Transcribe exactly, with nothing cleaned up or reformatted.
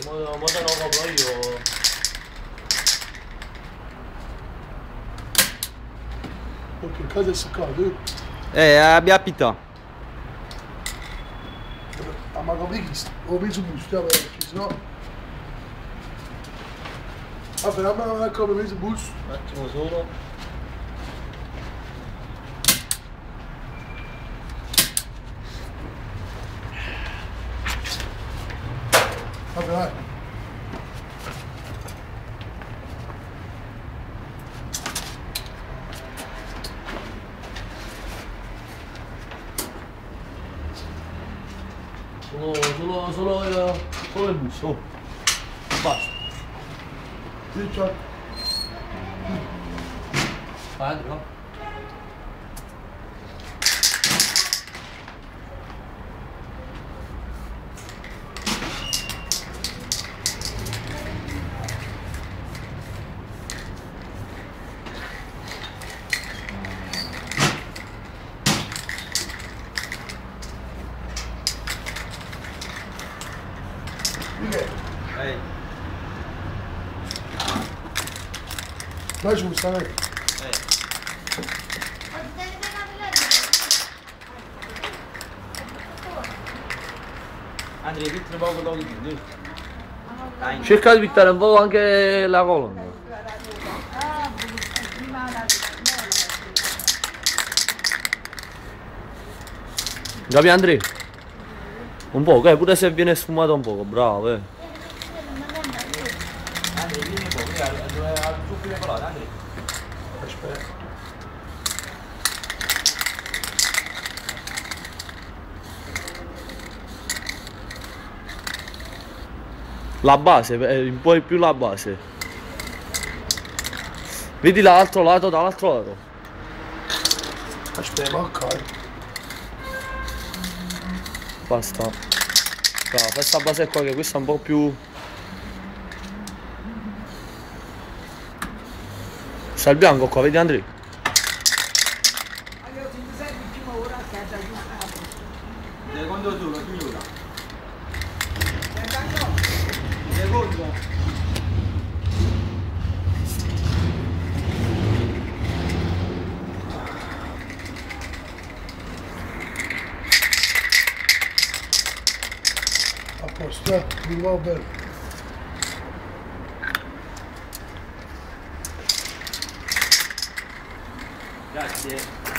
mo, mo te lo compro io. Ok, cosa è seccato? Eh, abbia pittà. Ma come questo? Ho preso un busto, perché sennò... Vabbè, dammi una copia, ho preso un busto. Un attimo solo. Vabbè, vai. Solo, solo, solo, il, solo il busto. Oh. Basta. Sì, ciao. Vai, Andrea. Ehi. Vai giù, sta lì. Eh. Andrea, pitti poco da qui. Cerca di pittare un po' anche la colonna. Capi Andrea? Un po', eh, pure se viene sfumato un poco, bravo, eh. Andrea, vieni un po', qui al zucchero di colore, Andrea. Aspetta. La base, eh, un po' di più la base. Vedi l'altro lato, dall'altro lato. Aspetta, ok. Basta. Bravo, questa base qua che questa è un po' più... Sta il bianco qua, vedi Andrea? Secondo turno, signora. Secondo. A posto, eh, mi va bene. Grazie.